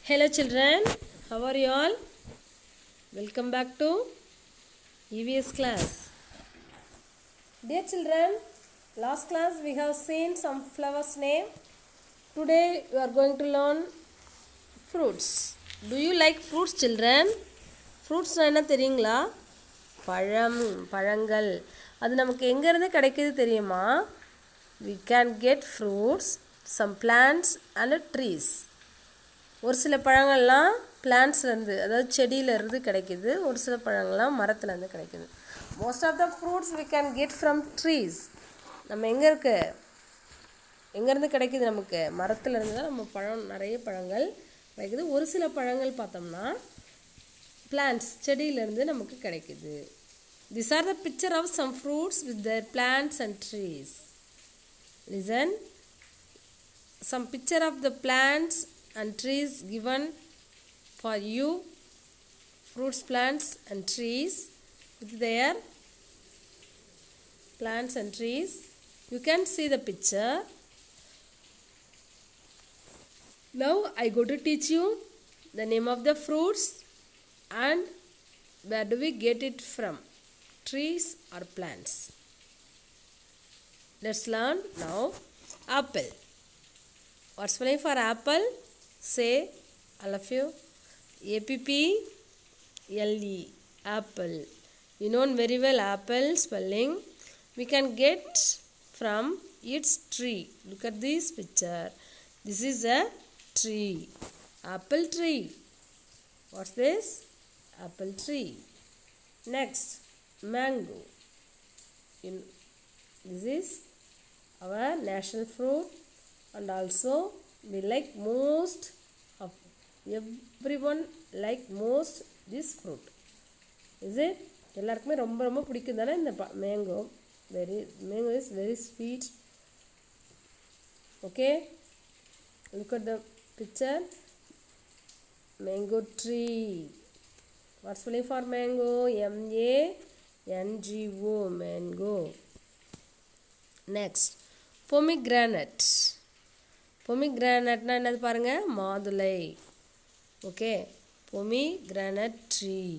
Hello children, how are you all? Welcome back to EVS class. Dear children, last class we have seen some flowers name. Today we are going to learn fruits. Do you like fruits children? Fruits என்ன தெரியுங்களா? பழங்கள் அது நமக்கு எங்க இருந்து கிடைக்குது தெரியுமா? We can get fruits, some plants and trees. ஒரு சில பழங்கள்லாம் பிளான்ட்ஸ்லேருந்து அதாவது செடியிலேருந்து கிடைக்கிது, ஒரு சில பழங்கள்லாம் மரத்துலேருந்து கிடைக்கிது. Most of the fruits we can get from trees. நம்ம எங்கேருந்து கிடைக்கிது? நமக்கு மரத்துலேருந்து தான் நம்ம பழம், நிறைய பழங்கள் கிடைக்கிது. ஒரு சில பழங்கள் பார்த்தோம்னா பிளான்ட்ஸ் செடியிலேருந்து நமக்கு கிடைக்கிது. These are the picture of some fruits with their plants and trees. Listen. Some picture of the plants and trees given for you. Fruits, plants and trees with their plants and trees. You can see the picture. Now I go to teach you the name of the fruits and where do we get it from, trees or plants. Let's learn now. Apple. What's spelling for apple? Say, all of you. A-P-P-L-E. Apple. You know very well apple spelling. We can get from its tree. Look at this picture. This is a tree. Apple tree. What's this? Apple tree. Next, mango. This is our national fruit. And also we like most of everyone like most this fruit. Is it? எல்லாருக்குமே ரொம்ப பிடிக்கும் தானே இந்த mango. Mango is very sweet. Okay, look at the picture. Mango tree. What's spelling for mango? M-A-N-G-O. Mango. Next, pomegranate. Pomegranate என்னது பாருங்க, மாதுளை. Okay, pomegranate tree.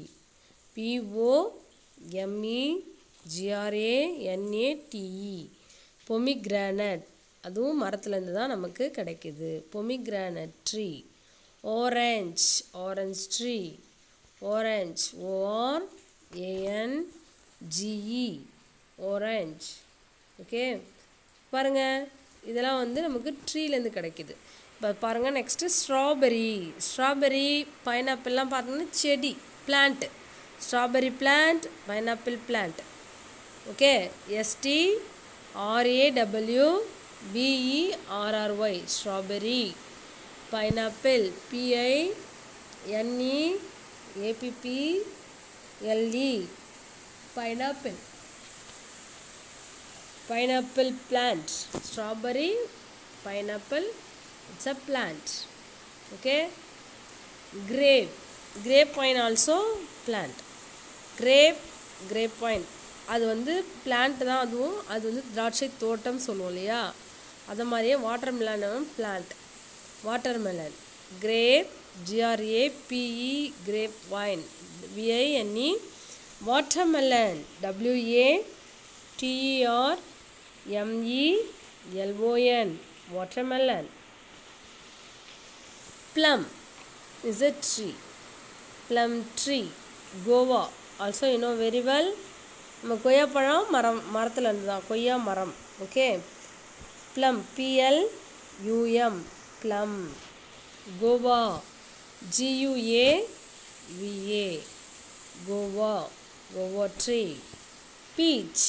P-O-M-E-G-R-A-N-A-T-E. pomegranate அதுவும் மரத்துலேருந்து தான் நமக்கு கிடைக்குது. pomegranate tree. Orange. Orange tree. Orange. O-R-A-N-G-E. Orange. Okay, பாருங்க இதெல்லாம் வந்து நமக்கு ட்ரீலேருந்து கிடைக்கிது. இப்போ பாருங்கள் நெக்ஸ்ட்டு ஸ்ட்ராபெரி பைனாப்பிள்லாம் பார்த்தீங்கன்னா செடி, plant. Strawberry plant, pineapple plant. Okay, STRAWBERRY. Strawberry. Pineapple, PINEAPPLE. Pineapple. Pineapple plant. Strawberry, pineapple, it's a plant. Okay. Grapevine also plant. Grapevine அது வந்து பிளான்ட் தான். அதுவும் அது வந்து திராட்சை தோட்டம் சொல்லுவோம் இல்லையா, அது மாதிரியே வாட்டர்மெலனும் plant. Watermelon. Grape, GRAPE, grape vine, VINE. Watermelon, WATERMELON. watermelon. Plum is a tree. Plum tree. Guava also you know very well. நம்ம கொய்யா பழம் மரத்துலேருந்து தான், கொய்யா மரம். Okay, plum, PLUM. plum. guava, GUAVA. guava tree. Peach,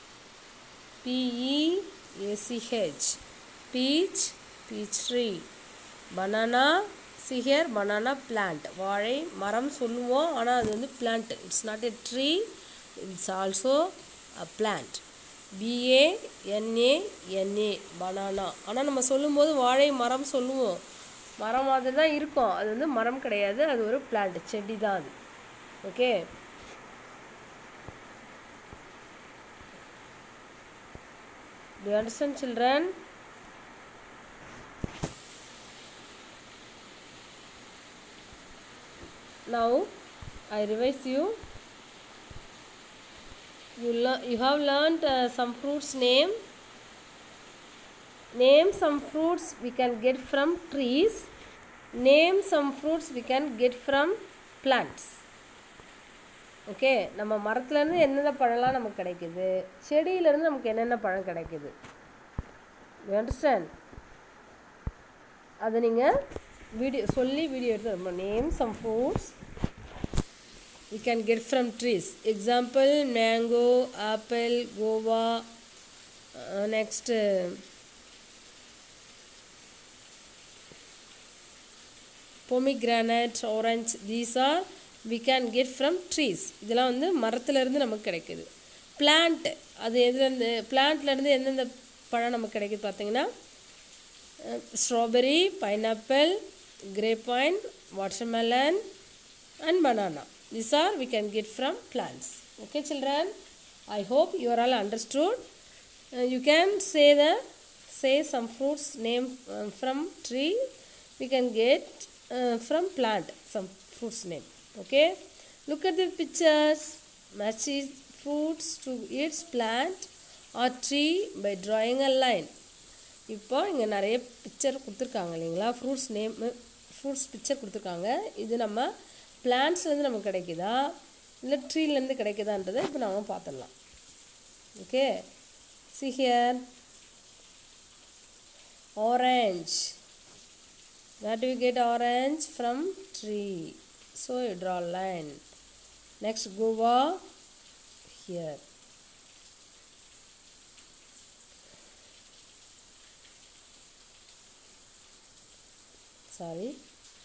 PEACH. peach tree. banana, see here, banana plant. வாழை மரம் சொல்லுவோம், ஆனால் அது வந்து plant. It's not a tree, it's also a plant. BANANA. banana. ஆனால் நம்ம சொல்லும்போது வாழை மரம் சொல்லுவோம், மரம் மாதிரி தான் இருக்கும், அது வந்து மரம் கிடையாது, அது ஒரு plant, செடி தான் அது. Okay, do you understand children? Now I revise you. You have learned some fruits name. Name some fruits we can get from trees. Name some fruits we can get from plants. Okay, நம்ம மரத்துலேருந்து என்னென்ன பழம்லாம் நமக்கு கிடைக்குது, செடியிலேருந்து நமக்கு என்னென்ன பழம் கிடைக்குது. You understand? அதை நீங்கள் வீடியோ எடுத்து name some fruits we can get from trees. Example, mango, apple, guava, next pomegranate, orange. These are we can get from trees. இதெல்லாம் வந்து மரத்துலேருந்து நமக்கு கிடைக்குது. பிளான்ட், அது எதுலேருந்து, பிளான்ட்லேருந்து எந்தெந்த பழம் நமக்கு கிடைக்குது பார்த்தீங்கன்னா, strawberry, pineapple, grape vine, watermelon and banana. These are we can get from plants. Okay children, I hope you are all understood. You can say some fruits name from tree. We can get from plant some fruits name. Okay, look at the pictures. Match fruits to its plant or tree by drawing a line. இப்போ இங்கே நிறைய picture கொடுத்துருக்காங்க இல்லைங்களா, fruits name, fruits picture கொடுத்துருக்காங்க. இது நம்ம பிளான்ட்ஸ்லேருந்து நமக்கு கிடைக்குதா இல்லை ட்ரீலேருந்து கிடைக்குதான்றதை இப்போ நம்ம பார்த்துடலாம். Okay, see here, orange. Where do you get orange? From tree. So you draw a line. Next, guava, here. Sorry.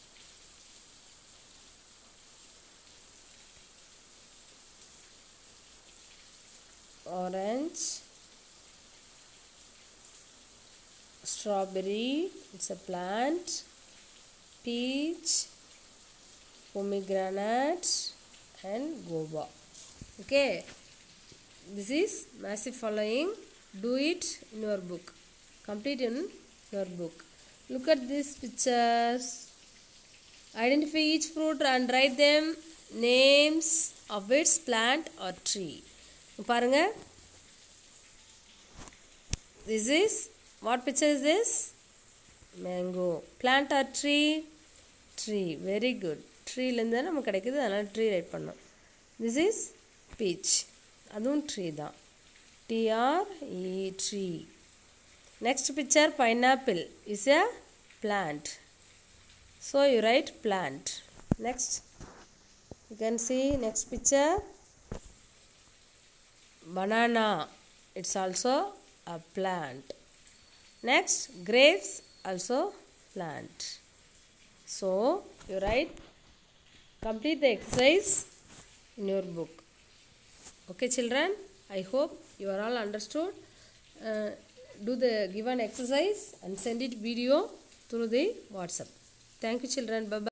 Orange, strawberry, it's a plant, peach, pomegranate and guava. Okay, this is massive following. Do it in your book, complete in your book. Look at these pictures. Identify each fruit and write them names of its plant or tree. பாருங்க, this is what picture is this? Mango. Plant or tree? Tree. Very good. ட்ரீலேருந்து நமக்கு கிடைக்குது, அதனால் tree write பண்ணோம். This is peach. அதுவும் tree தான். TRE, tree. Next picture, pineapple is a plant. So you write plant. Next, you can see next picture. Banana, it's also a plant. Next, grapes, also plant. So you write, complete the exercise in your book. Okay children, I hope you are all understood. Do the given exercise and send it video through the WhatsApp. Thank you children. Bye bye.